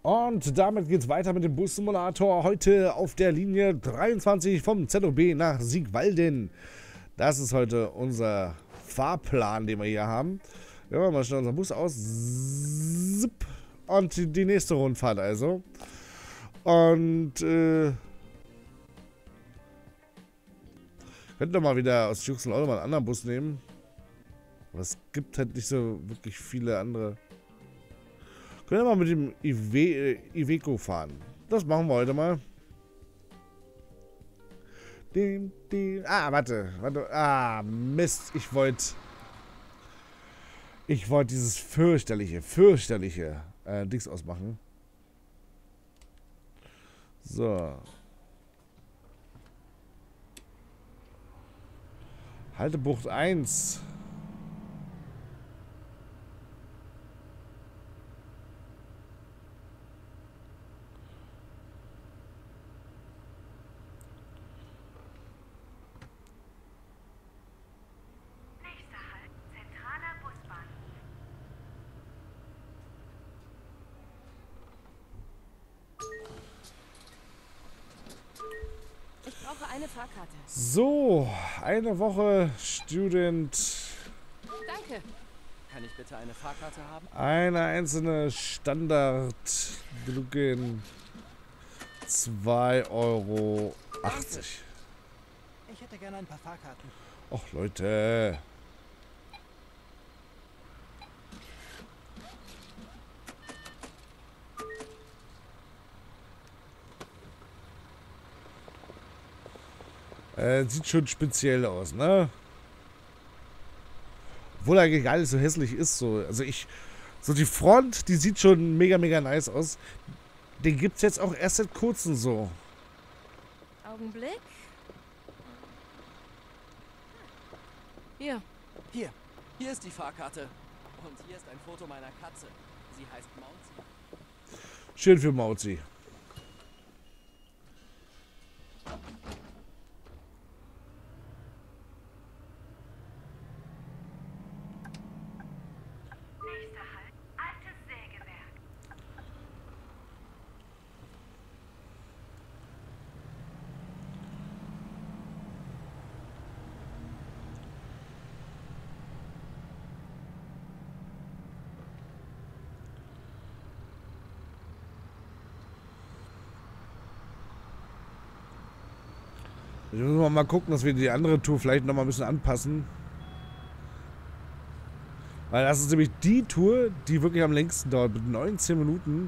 Und damit geht es weiter mit dem Bus-Simulator. Heute auf der Linie 23 vom ZOB nach Siegwalden. Das ist heute unser Fahrplan, den wir hier haben. Wir machen mal schnell unseren Bus aus. Zip. Und die nächste Rundfahrt also. Und könnten wir mal wieder aus Juxel-Auto mal einen anderen Bus nehmen. Aber es gibt halt nicht so wirklich viele andere. Können wir mal mit dem Iveco fahren. Das machen wir heute mal. Warte. Ah, Mist. Ich wollte dieses fürchterliche Dings ausmachen. So. Haltebucht 1. Ich brauche eine Fahrkarte. So, eine Woche Student. Danke. Kann ich bitte eine Fahrkarte haben? Eine einzelne Standard Drucken 2,80 Euro. Ich hätte gerne ein paar Fahrkarten. Och Leute. Sieht schon speziell aus, ne? Obwohl eigentlich alles so hässlich ist, so. Also so die Front, die sieht schon mega nice aus. Den gibt's jetzt auch erst seit kurzem so. Augenblick. Hier. Hier ist die Fahrkarte. Und hier ist ein Foto meiner Katze. Sie heißt Mauzi. Schön für Mauzi. Nächster Halt, altes Sägewerk. Jetzt müssen wir mal gucken, dass wir die andere Tour vielleicht noch mal ein bisschen anpassen. Weil das ist nämlich die Tour, die wirklich am längsten dauert, mit 19 Minuten.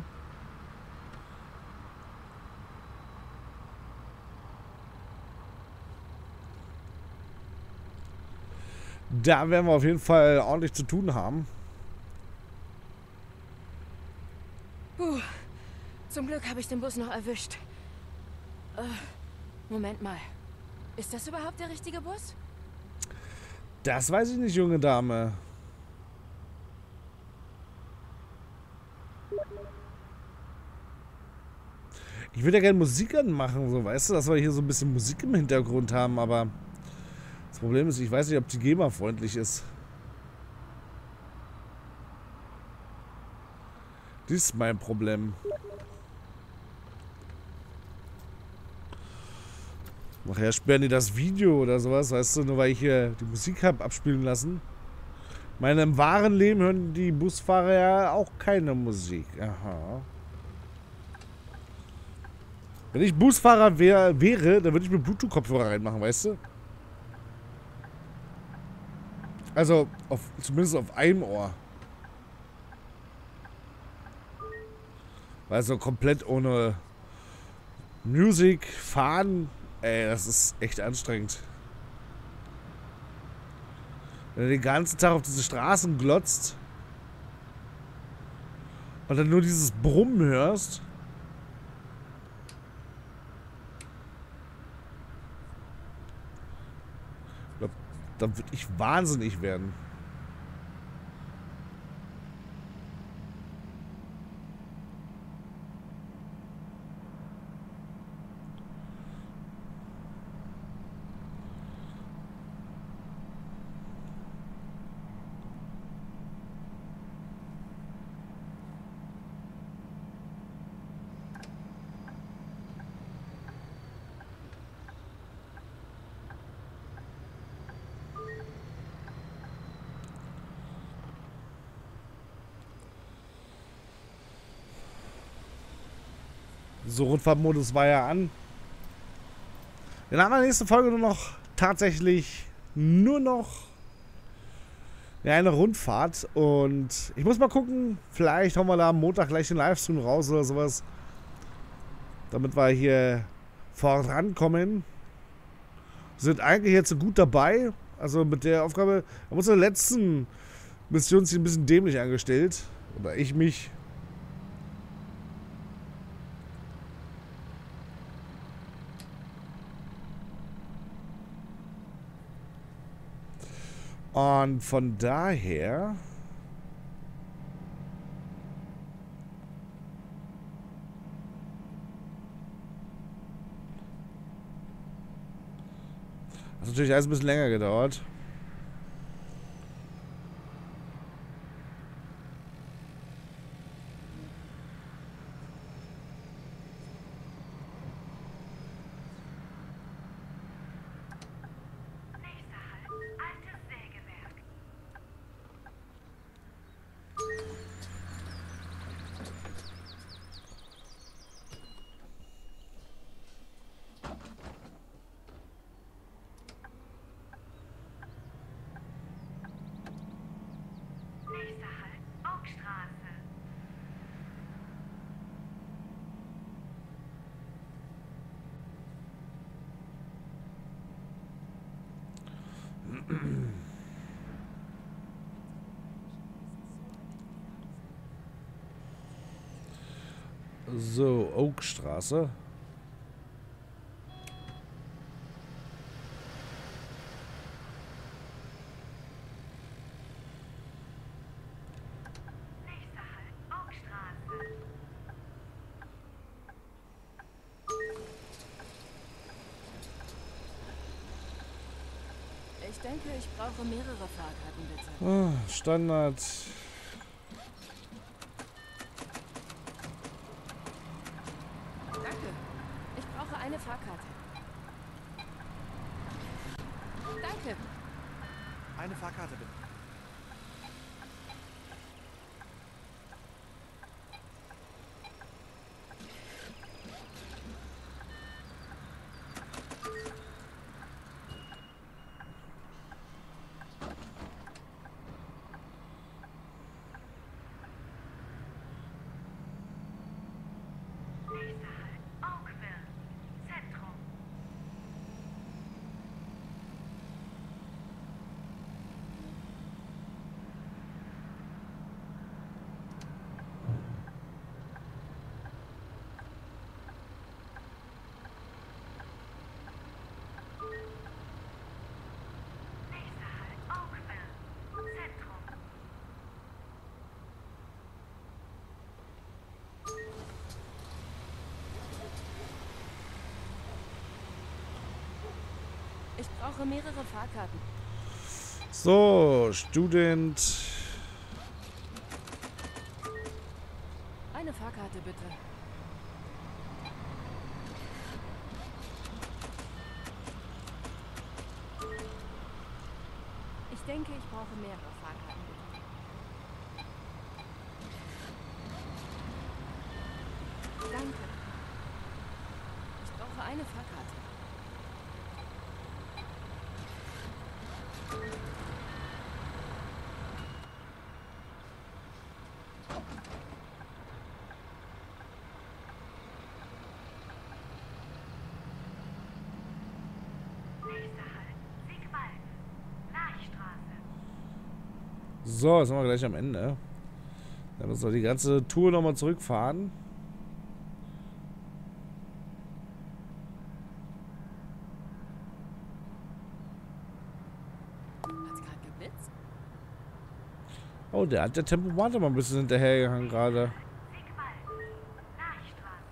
Da werden wir auf jeden Fall ordentlich zu tun haben. Zum Glück habe ich den Bus noch erwischt. Moment mal. Ist das überhaupt der richtige Bus? Das weiß ich nicht, junge Dame. Ich würde ja gerne Musik anmachen, so, weißt du, dass wir hier so ein bisschen Musik im Hintergrund haben, aber das Problem ist, ich weiß nicht, ob die GEMA-freundlich ist. Das ist mein Problem. Nachher sperren die das Video oder sowas, weißt du, nur weil ich hier die Musik habe abspielen lassen. Ich meine, im wahren Leben hören die Busfahrer ja auch keine Musik. Aha. Wenn ich Busfahrer wäre, dann würde ich mir Bluetooth-Kopfhörer reinmachen, weißt du? Also, zumindest auf einem Ohr. Weil so komplett ohne Musik fahren, ey, das ist echt anstrengend. Wenn du den ganzen Tag auf diese Straßen glotzt und dann nur dieses Brummen hörst. Ich glaube, dann würde ich wahnsinnig werden. So, Rundfahrtmodus war ja an. Dann haben wir in der nächsten Folge nur noch eine Rundfahrt. Und ich muss mal gucken, vielleicht hauen wir da am Montag gleich den Livestream raus oder sowas. Damit wir hier vorankommen. Sind eigentlich jetzt so gut dabei. Also mit der Aufgabe, wir haben uns in der letzten Mission sich ein bisschen dämlich angestellt. Oder ich mich. Und von daher... Hat natürlich alles ein bisschen länger gedauert. Nächster Halt, altes Sägewerk. Nächster Halt, Oakstraße. So, Oakstraße. Nächster Halt, Oakstraße. Ich denke, ich brauche mehrere Fahrkarten, bitte. Ah, Standard. Danke. Ich brauche eine Fahrkarte. Danke. Eine Fahrkarte bitte. Nächster Halt, Oakville. Zentrum. Nächster Halt, Oakville. Zentrum. Ich brauche mehrere Fahrkarten. So, Student. Eine Fahrkarte, bitte. Ich denke, ich brauche mehrere Fahrkarten, bitte. Danke. Ich brauche eine Fahrkarte. Nächster Halt, Siegwald. Laichstraße. So, jetzt sind wir gleich am Ende. Dann müssen wir die ganze Tour nochmal zurückfahren. Hat's gerade geblitzt? Oh, der hat der Tempomat mal ein bisschen hinterhergehangen gerade. Siegwald. Laichstraße.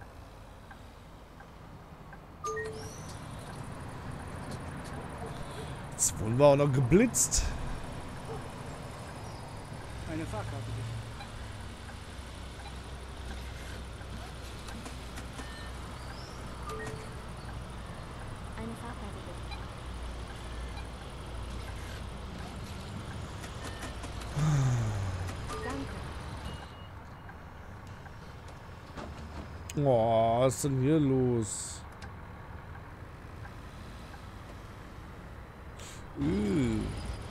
Jetzt wurden wir auch noch geblitzt. Eine Fahrkarte bitte. Eine Fahrkarte, bitte. Danke. Oh, was ist denn hier los? Üh.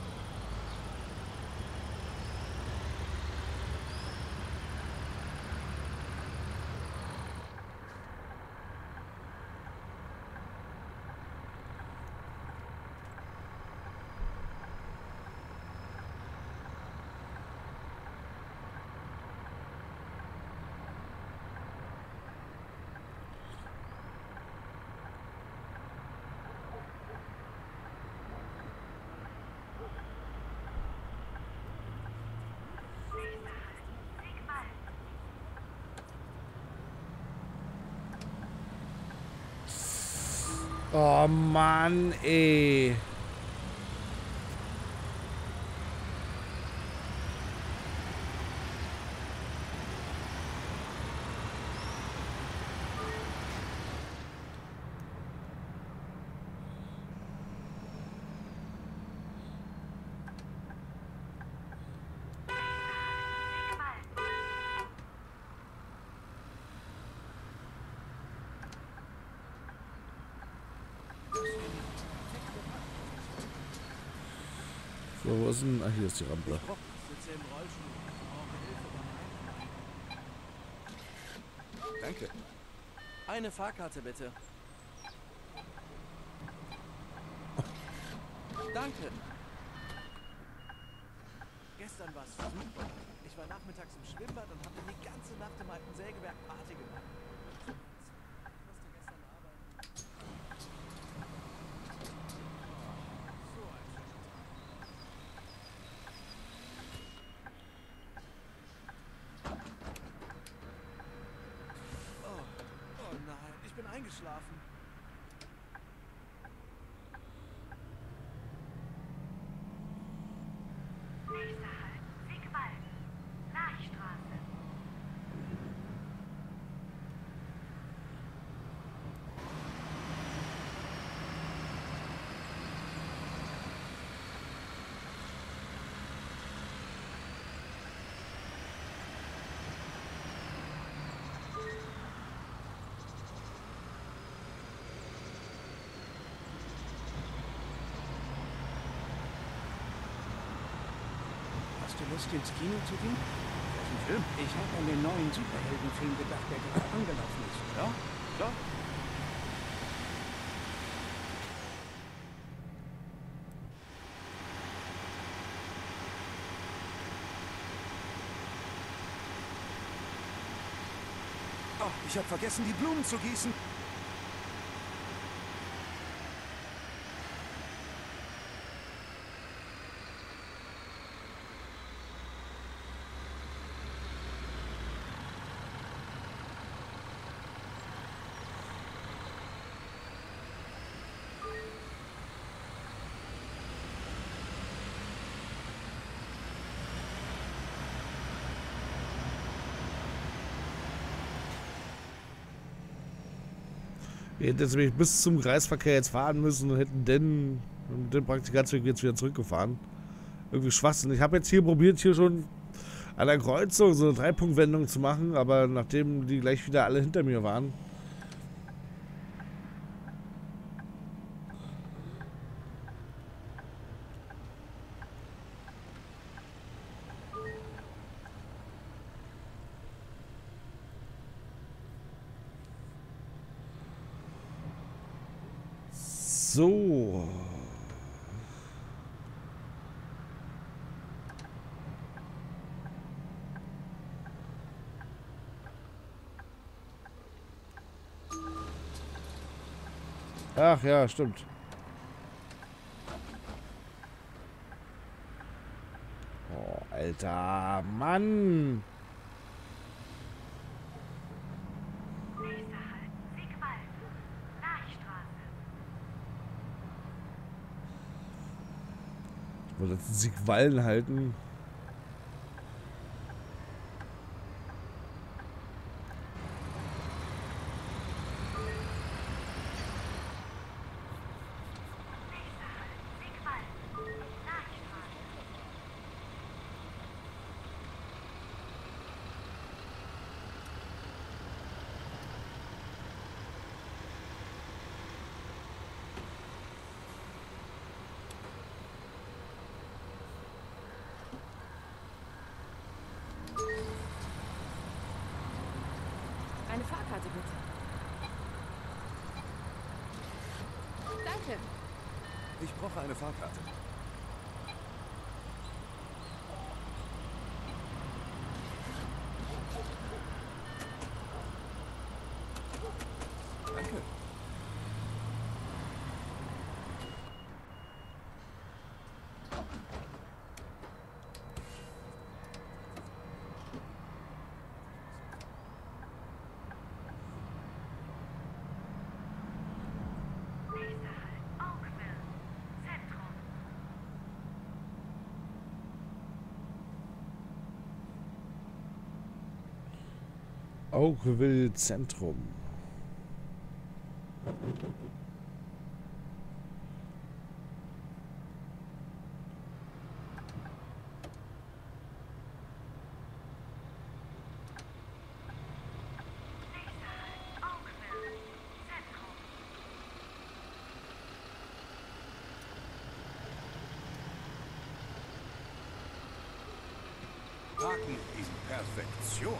Oh Mann, ey. So, wo ist denn? Ah, hier ist die Rampe. Sitze im Rollstuhl. Brauche Hilfe beim Danke. Eine Fahrkarte bitte. Danke. Gestern war es super. Ich war nachmittags im Schwimmbad und habe die ganze Nacht im alten Sägewerk Party gemacht. Ich musste gestern arbeiten. So ein schöner Tag. Oh nein, ich bin eingeschlafen. Nächster Halt, Siegwalden. Lachstraße. Hast du Lust, ins Kino zu gehen? Welchen Film? Ich habe an den neuen Superheldenfilm gedacht, der gerade angelaufen ist. Ja, klar. Oh, ich habe vergessen, die Blumen zu gießen. Wir hätten jetzt nämlich bis zum Kreisverkehr jetzt fahren müssen und hätten den Praktikantenweg jetzt wieder zurückgefahren. Irgendwie Schwachsinn. Ich habe jetzt hier probiert, hier schon an der Kreuzung so eine Dreipunktwendung zu machen, aber nachdem die gleich wieder alle hinter mir waren. So. Ach ja, stimmt. Oh, alter Mann. Nächster Halt, Siegwalden. Lachstraße. Ich wollte jetzt Siegwalden halten. Fahrkarte bitte. Danke. Ich brauche eine Fahrkarte. Danke. Nächster Halt Oakville. Zentrum. Oakville Zentrum. Nächster Halt Oakville. Zentrum. Parken in Perfektion.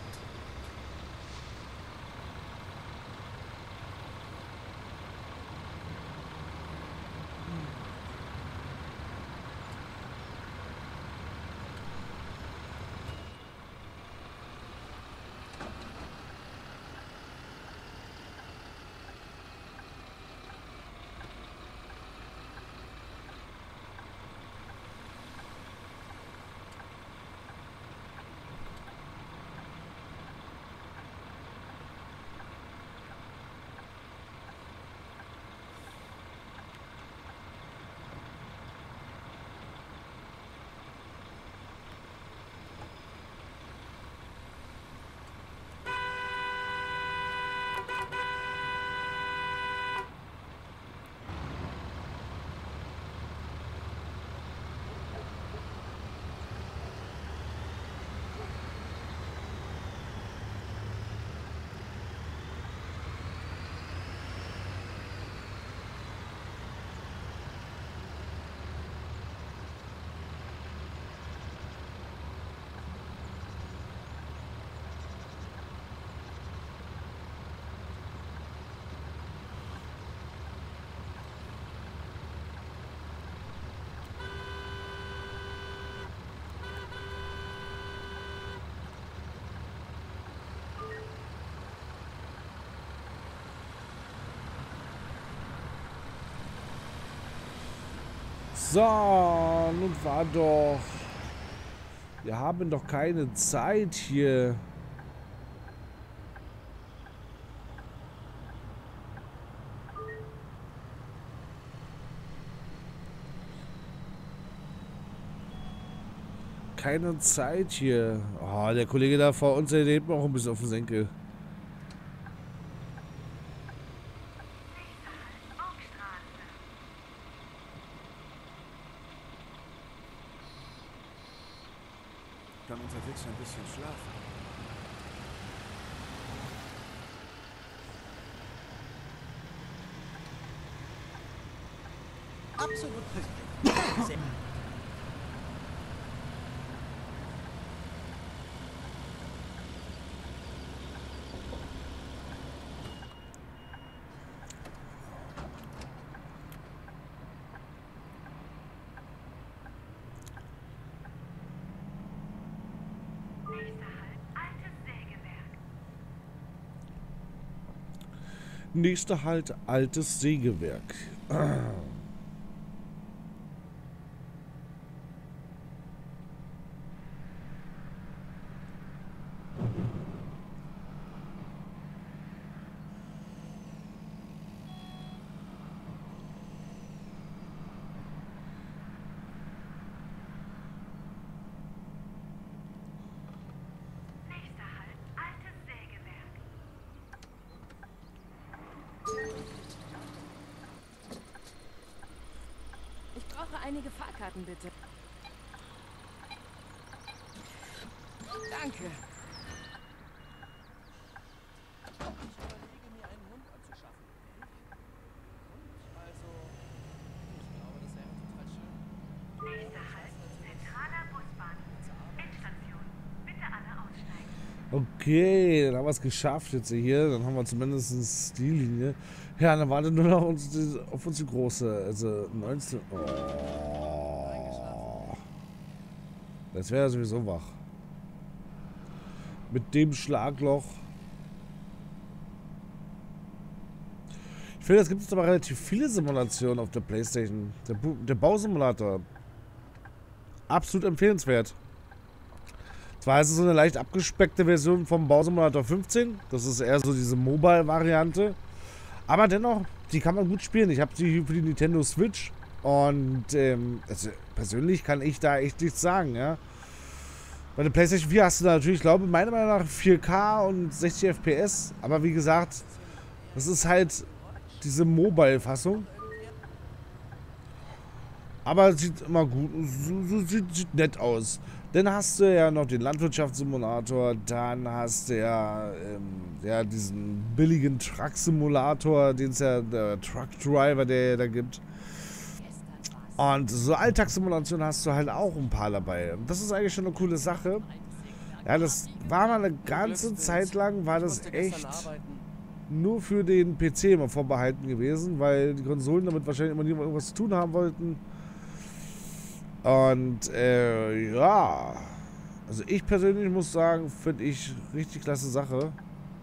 So, nun war doch. Wir haben doch keine Zeit hier. Keine Zeit hier. Oh, der Kollege da vor uns, der lebt mir auch ein bisschen auf den Senkel. Nächster Halt Oakstraße. Kann unterwegs ein bisschen schlafen. Absolut präsent. Sehr. Nächster Halt Altes Sägewerk. Nächster Halt, altes Sägewerk. Nächster Halt Altes Sägewerk. Ich brauche einige Fahrkarten, bitte. Danke. Ich überlege, mir einen Hund anzuschaffen. Hund? Also, ich glaube, das wäre total schön. Nächster Halt Zentraler Busbahnhof. Endstation. Bitte alle aussteigen. Okay, dann haben wir es geschafft jetzt hier. Dann haben wir zumindest die Linie. Ja, dann wartet nur noch auf uns die große. Also 19. Oh. Das wäre sowieso wach. Mit dem Schlagloch. Ich finde, es gibt jetzt aber relativ viele Simulationen auf der PlayStation. Der Bausimulator. Absolut empfehlenswert. Zwar ist es so eine leicht abgespeckte Version vom Bausimulator 15. Das ist eher so diese Mobile-Variante. Aber dennoch, die kann man gut spielen. Ich habe sie für die Nintendo Switch. Und also persönlich kann ich da echt nichts sagen, ja. Bei der PlayStation 4 hast du da natürlich, ich glaube, meiner Meinung nach 4K und 60 FPS. Aber wie gesagt, das ist halt diese Mobile-Fassung. Aber sieht immer gut, sieht nett aus. Dann hast du ja noch den Landwirtschaftssimulator, dann hast du ja, diesen billigen Truck-Simulator, den es ja, der Truck-Driver, der da gibt. Und so Alltagssimulationen hast du halt auch ein paar dabei. Das ist eigentlich schon eine coole Sache. Ja, das war mal eine ganze Zeit lang, war das echt nur für den PC immer vorbehalten gewesen, weil die Konsolen damit wahrscheinlich immer niemand irgendwas zu tun haben wollten. Und ja, also ich persönlich muss sagen, finde ich richtig klasse Sache.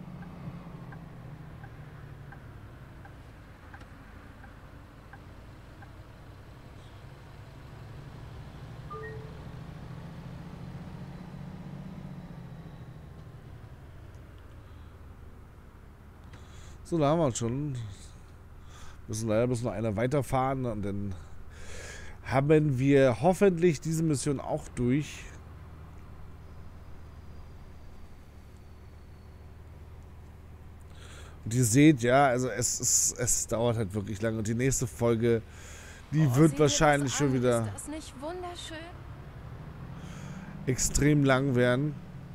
So, da haben wir schon. Müssen leider noch einer weiterfahren und dann haben wir hoffentlich diese Mission auch durch. Und ihr seht, ja, also es dauert halt wirklich lange. Und die nächste Folge, die wird wahrscheinlich schon wieder Ist das nicht wunderschön? extrem lang werden.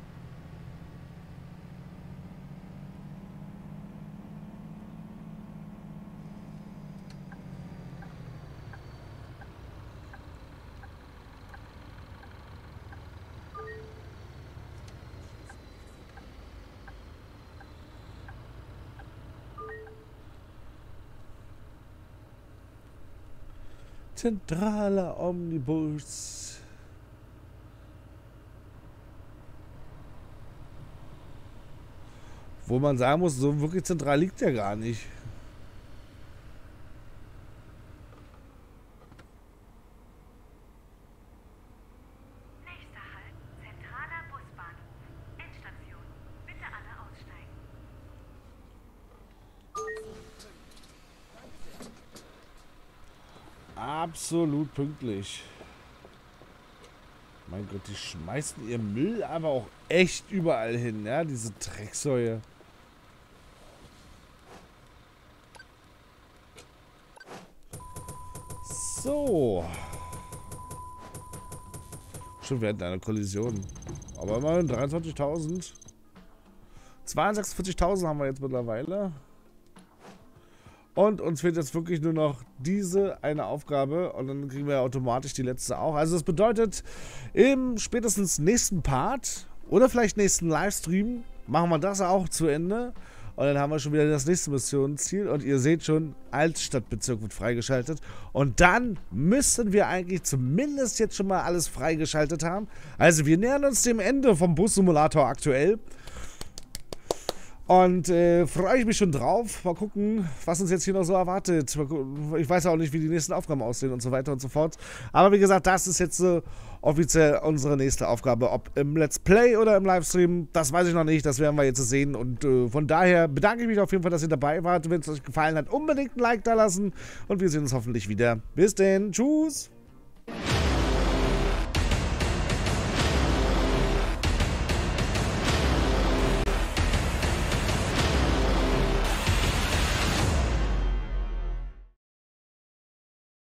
Zentraler Omnibus. Wo man sagen muss, so wirklich zentral liegt der gar nicht. Nächster Halt, zentraler Busbahnhof. Endstation. Bitte alle aussteigen. Absolut pünktlich. Mein Gott, die schmeißen ihr Müll aber auch echt überall hin, ja, diese Drecksäue. So. Schon während einer Kollision. Aber immerhin 23.000. 246.000 haben wir jetzt mittlerweile. Und uns fehlt jetzt wirklich nur noch diese eine Aufgabe und dann kriegen wir automatisch die letzte auch. Also das bedeutet, im spätestens nächsten Part oder vielleicht nächsten Livestream machen wir das auch zu Ende. Und dann haben wir schon wieder das nächste Missionsziel. Und ihr seht schon, Altstadtbezirk wird freigeschaltet. Und dann müssen wir eigentlich zumindest jetzt schon mal alles freigeschaltet haben. Also wir nähern uns dem Ende vom Bus-Simulator aktuell. Und freue ich mich schon drauf. Mal gucken, was uns jetzt hier noch so erwartet. Ich weiß auch nicht, wie die nächsten Aufgaben aussehen und so weiter und so fort. Aber wie gesagt, das ist jetzt offiziell unsere nächste Aufgabe. Ob im Let's Play oder im Livestream, das weiß ich noch nicht. Das werden wir jetzt sehen. Und von daher bedanke ich mich auf jeden Fall, dass ihr dabei wart. Wenn es euch gefallen hat, unbedingt ein Like da lassen. Und wir sehen uns hoffentlich wieder. Bis denn. Tschüss.